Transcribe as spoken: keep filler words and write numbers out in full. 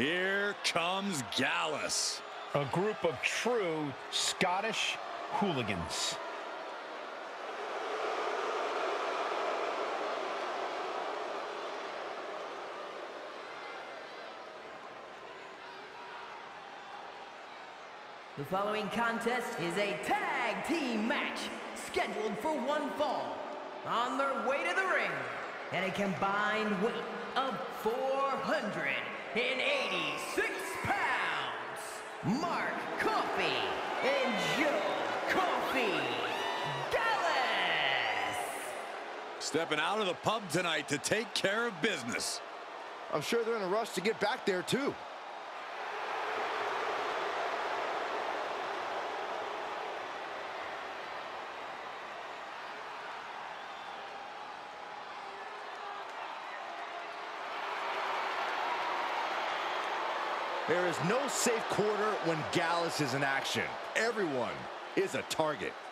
Here comes Gallus. A group of true Scottish hooligans. The following contest is a tag team match scheduled for one fall. On their way to the ring at a combined weight of four hundred eighty-six pounds, Mark Coffey and Joe Coffey Gallus. Stepping out of the pub tonight to take care of business. I'm sure they're in a rush to get back there too. There is no safe quarter when Gallus is in action. Everyone is a target.